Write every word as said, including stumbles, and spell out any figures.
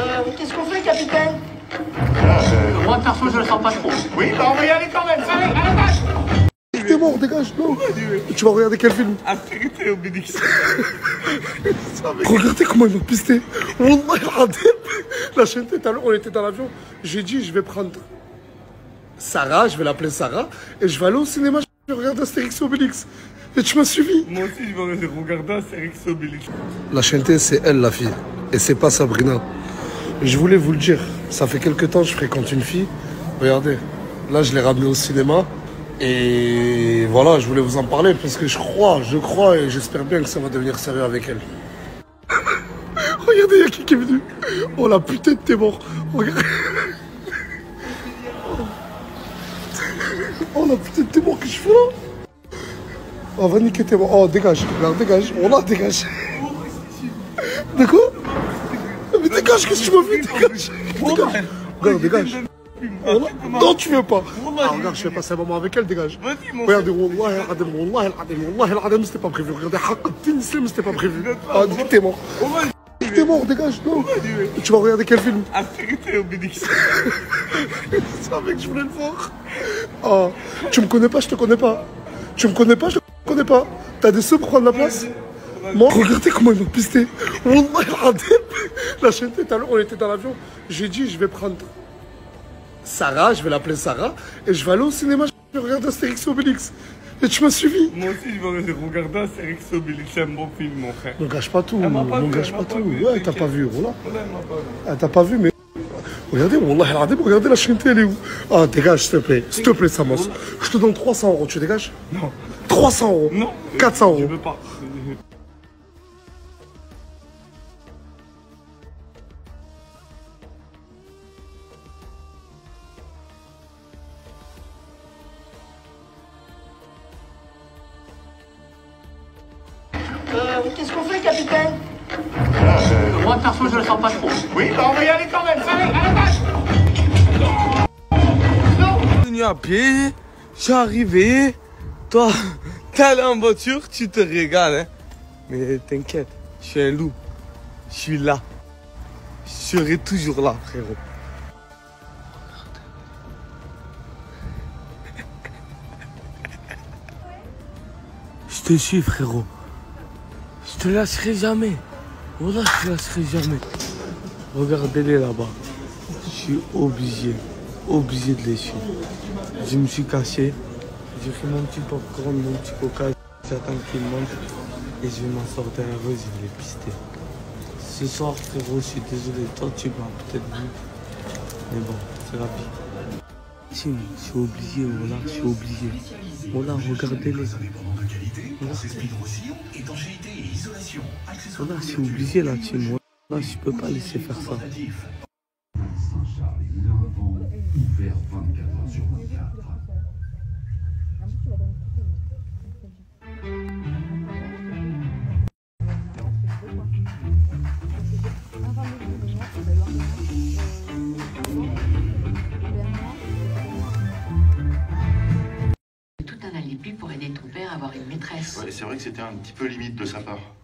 Euh, qu'est-ce qu'on fait, capitaine? euh... Moi, perso, je le sens pas trop. Oui, bah on va y aller quand même. Ça va, à la tâche. T'es mort, dégage, non. Tu vas regarder quel film? Astérix et Obélix. Regardez comment ils m'ont pisté. Wallah al-Adem. La chaîne tout à l'heure, on était dans l'avion. J'ai dit, je vais prendre Sarah, je vais l'appeler Sarah, et je vais aller au cinéma, je vais regarder Astérix et Obélix. Et tu m'as suivi. Moi aussi, je vais regarder Astérix et Obélix. La chaîne, c'est elle, la fille. Et c'est pas Sabrina. Je voulais vous le dire. Ça fait quelques temps que je fréquente une fille. Regardez. Là, je l'ai ramenée au cinéma. Et voilà, je voulais vous en parler parce que je crois, je crois et j'espère bien que ça va devenir sérieux avec elle. Regardez, il y a qui qui est venu. Oh la putain, t'es mort. Regarde. Oh la putain, t'es mort, qu'est-ce que je fais là? Oh, va niquer, t'es mort. Oh, dégage, regarde, dégage. Oh là, dégage. D'accord? Mais dégage, qu'est-ce que tu m'as fait? Dégage. Dégage. Regarde, dégage. Oh non, tu veux pas. Ah, regarde, je fais passer un moment avec elle, dégage. Regardez, Wallah al-Adem, Wallah al-Adem, Wallah al-Adem, c'était pas prévu. Regardez, Haqqatin Islam, c'était pas prévu. Ah, dis que t'es mort. T'es mort, dégage, non. Tu vas regarder quel film? Astérix et Obélix. C'est savais que je voulais le voir. Ah, tu me connais pas, je te connais pas. Tu me connais pas, je te connais pas. T'as des sous pour prendre la place? Moi, regardez comment ils m'ont pisté. Wallah al-Adem. La chaîne tout à l'heure, on était dans l'avion. J'ai dit, je vais prendre Sarah, je vais l'appeler Sarah, et je vais aller au cinéma, je vais regarder Astérix et Obélix. Et tu m'as suivi. Moi aussi, je vais regarder Astérix et Obélix. C'est un bon film, mon frère. Ne gâche pas tout, ne gâche pas tout. Ouais, t'as pas vu, voilà. Ah, t'as pas vu, mais... Regardez, Wallah al-Adem, regardez la chaîne, elle est où? Ah, dégage, s'il te plaît. S'il te plaît, Samos. Je te donne trois cents euros, tu dégages? Non. trois cents euros. Non. quatre cents euros. Je veux pas. Euh, qu'est-ce qu'on fait, capitaine? euh... Moi, perso, je le sens pas trop. Oui, bah on va y aller quand même. Ça va, à la tâche. Je suis venu à pied, je suis arrivé. Toi, t'es allé en voiture, tu te régales. Hein. Mais t'inquiète, je suis un loup. Je suis là. Je serai toujours là, frérot. Je te suis, frérot. Je te lâcherai jamais. Voilà, je te lâcherai jamais. Regardez-les là-bas. Je suis obligé, obligé de les suivre. Je me suis caché. J'ai pris mon petit popcorn, mon petit coca. J'attends qu'ils montent. Et je vais m'en sortir à eux, je vais les pister. Ce soir, frérot, je suis désolé. Toi, tu m'as peut-être vu. Mais bon, c'est la vie. Tim, je suis obligé, voilà, je suis obligé. Voilà, regardez-les. Voilà, voilà, je suis obligé là, Tim. Voilà, je peux pas laisser faire ça. Tout un alibi pour aider ton père à avoir une maîtresse. Ouais, c'est vrai que c'était un petit peu limite de sa part.